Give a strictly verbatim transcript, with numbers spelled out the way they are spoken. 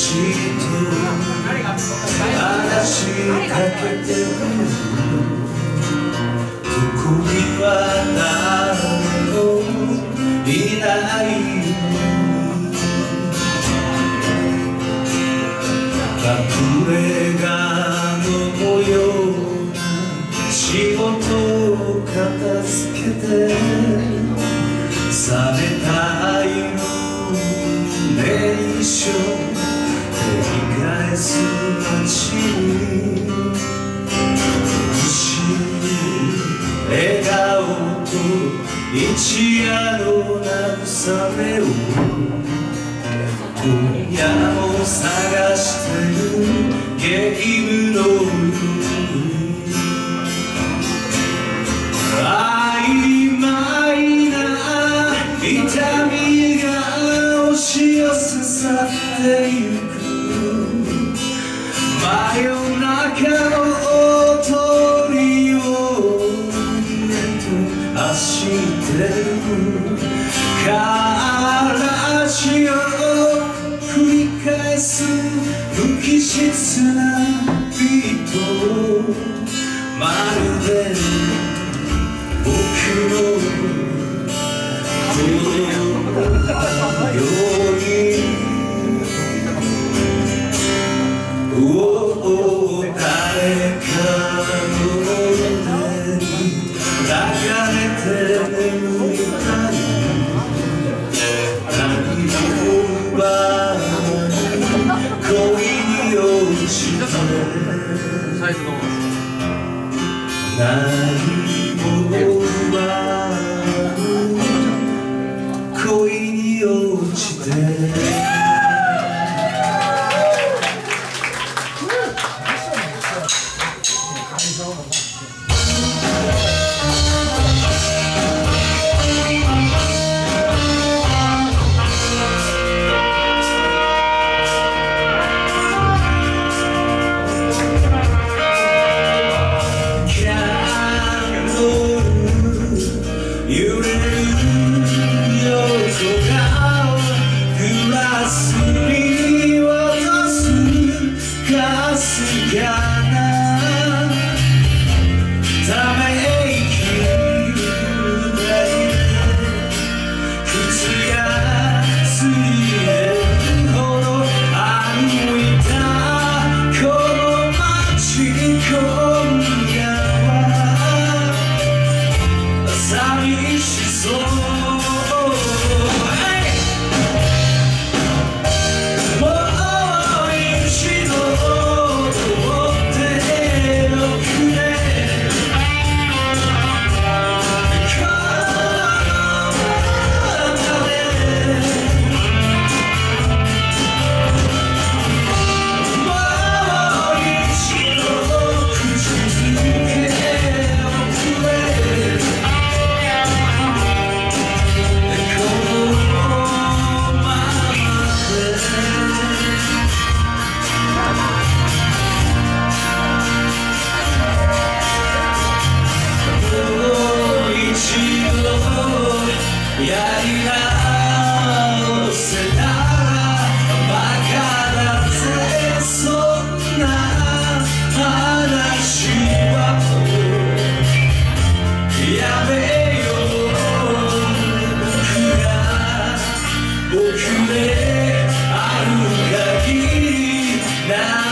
話しかけてるどこには誰もいない隠れ家の模様仕事を片付けて冷めた夢一生繰り返す街に不思議笑顔と一夜の慰めを今夜も探してるゲームの曖昧な痛みが押し寄せ去ってゆく真夜中の通りを家と走ってる嵐を繰り返す無機質なビートまるで僕の声のように誰かの胸に抱かれて眠りたい何も奪わない恋に落ちて何も奪わない恋に落ちて揺れる横顔グラスに落とすかすかなため息で靴がすり減るほど歩いたこの街に今夜寂しそうもう一度通っておくれこの中でもう一度口づけおくれやり直せたらバカだぜそんな話はやめよう僕が僕である限り